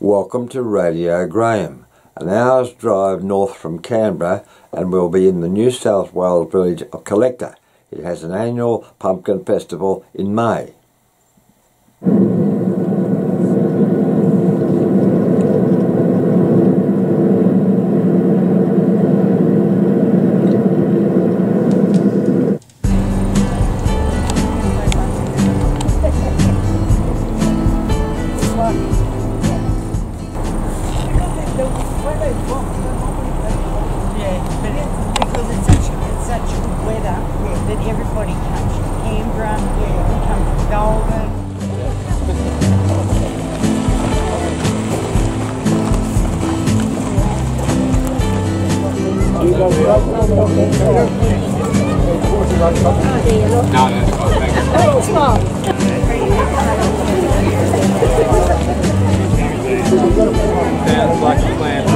Welcome to Radio Graham, an hour's drive north from Canberra, and we'll be in the New South Wales village of Colegdar. It has an annual pumpkin festival in May. Because it's such good weather that everybody comes from Canberra, we come from Goulburn. Sounds like a plan.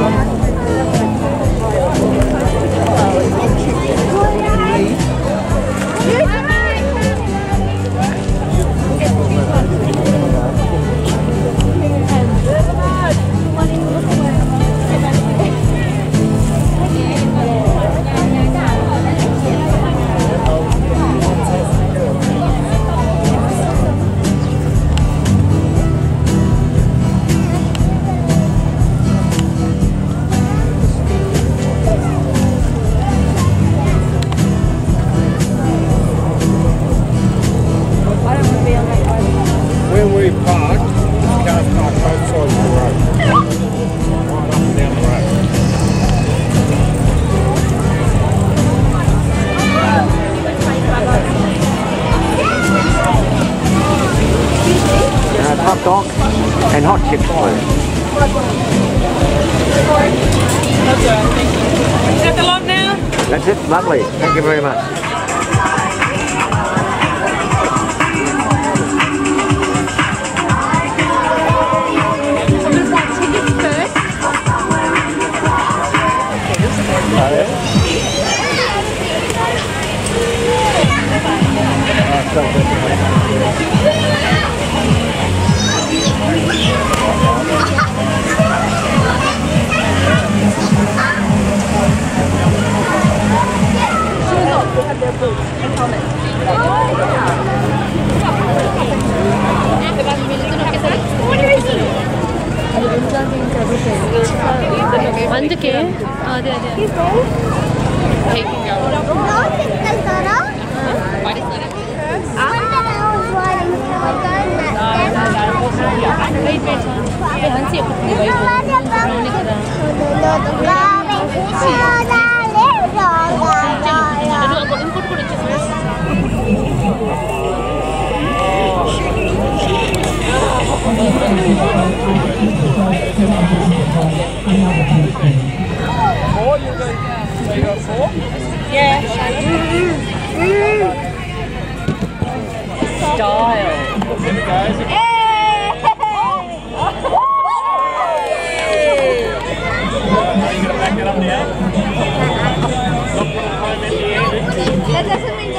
Where we parked, cars parked both sides of the road. Right up and down the road. Hot dog and hot chips, please. Is that the lot now? That's it, lovely. Thank you very much. అందుకే అదే అదే Yeah. Style. That doesn't mean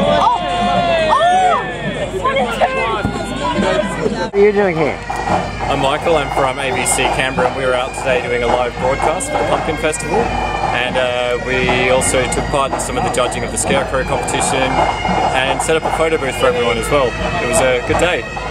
What are you doing here? I'm Michael, I'm from ABC Canberra, and we were out today doing a live broadcast for the Pumpkin Festival, and we also took part in some of the judging of the Scarecrow competition and set up a photo booth for everyone as well. It was a good day.